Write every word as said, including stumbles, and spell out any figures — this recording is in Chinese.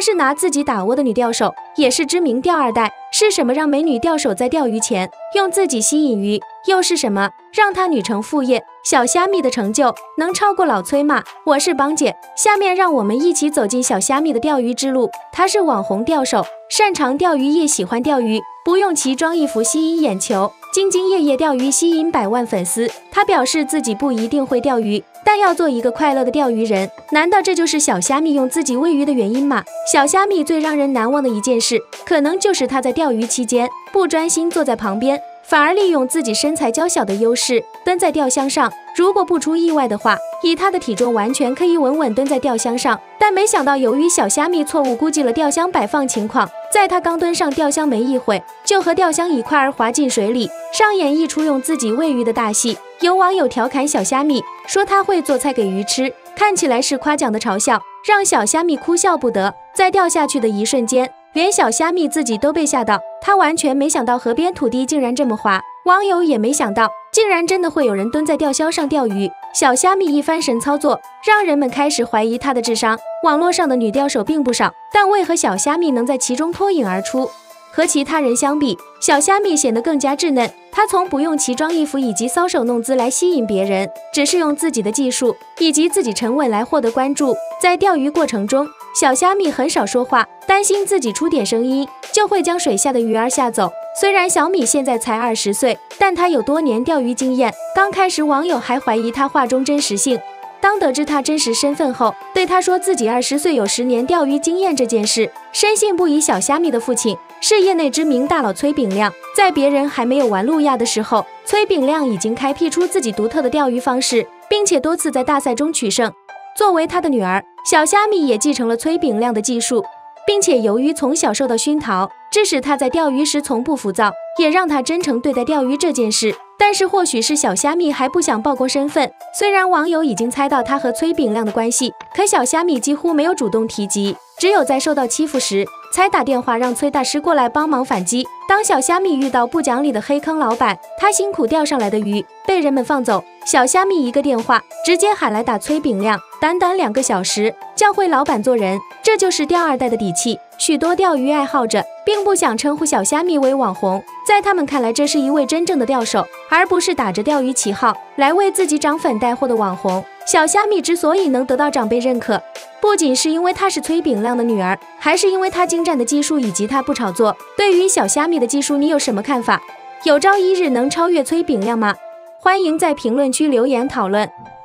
她是拿自己打窝的女钓手，也是知名钓二代。是什么让美女钓手在钓鱼前用自己吸引鱼？又是什么让她女成副业？小虾米的成就能超过老崔吗？我是邦姐，下面让我们一起走进小虾米的钓鱼之路。她是网红钓手，擅长钓鱼也喜欢钓鱼，不用奇装异服吸引眼球，兢兢业业钓鱼吸引百万粉丝。她表示自己不一定会钓鱼，但要做一个快乐的钓鱼人。难道这就是小虾米用自己喂鱼的原因吗？小虾米最让人难忘的一件事，可能就是她在钓鱼期间不专心坐在旁边，反而利用自己身材娇小的优势蹲在钓箱上。如果不出意外的话，以她的体重完全可以稳稳蹲在钓箱上。但没想到，由于小虾米错误估计了钓箱摆放情况，在她刚蹲上钓箱没一会，就和钓箱一块儿滑进水里，上演一出用自己喂鱼的大戏。有网友调侃小虾米说她会做菜给鱼吃，看起来是夸奖的嘲笑，让小虾米哭笑不得。在掉下去的一瞬间，连小虾米自己都被吓到，他完全没想到河边土地竟然这么滑，网友也没想到竟然真的会有人蹲在钓箱上钓鱼。小虾米一番神操作，让人们开始怀疑他的智商。网络上的女钓手并不少，但为何小虾米能在其中脱颖而出？和其他人相比，小虾米显得更加稚嫩。她从不用奇装异服以及搔首弄姿来吸引别人，只是用自己的技术以及自己沉稳来获得关注。在钓鱼过程中，小虾米很少说话，担心自己出点声音就会将水下的鱼儿吓走。虽然小米现在才二十岁，但她有多年钓鱼经验。刚开始网友还怀疑她话中真实性，当得知她真实身份后，对她说自己二十岁有十年钓鱼经验这件事深信不疑。小虾米的父亲是业内知名大佬崔炳亮，在别人还没有玩路亚的时候，崔炳亮已经开辟出自己独特的钓鱼方式，并且多次在大赛中取胜。作为他的女儿，小虾米也继承了崔炳亮的技术，并且由于从小受到熏陶，致使他在钓鱼时从不浮躁，也让他真诚对待钓鱼这件事。但是或许是小虾米还不想曝光身份，虽然网友已经猜到他和崔炳亮的关系，可小虾米几乎没有主动提及，只有在受到欺负时才打电话让崔大师过来帮忙反击。当小虾米遇到不讲理的黑坑老板，他辛苦钓上来的鱼被人们放走，小虾米一个电话直接喊来打崔炳亮，短短两个小时教会老板做人，这就是钓二代的底气。许多钓鱼爱好者并不想称呼小虾米为网红，在他们看来，这是一位真正的钓手，而不是打着钓鱼旗号来为自己涨粉带货的网红。小虾米之所以能得到长辈认可，不仅是因为她是崔炳亮的女儿，还是因为她精湛的技术以及她不炒作。对于小虾米的技术，你有什么看法？有朝一日能超越崔炳亮吗？欢迎在评论区留言讨论。